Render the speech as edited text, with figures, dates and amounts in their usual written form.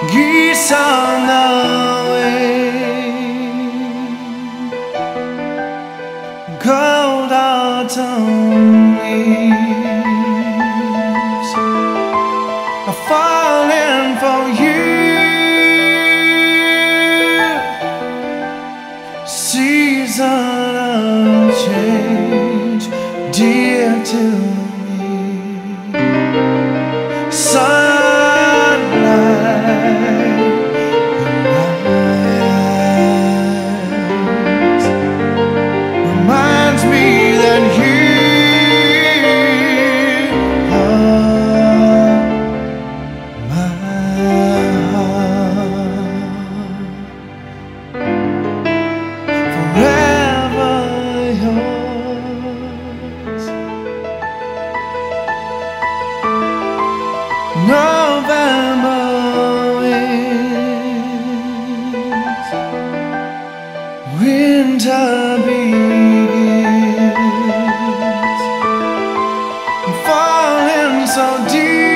geese on the wing, cold autumn leaves are falling for you. Season of change, dear to me. Sunlight in my eyes reminds me that you are my heart, forever yours. November winds, winter begins, I'm falling so deep.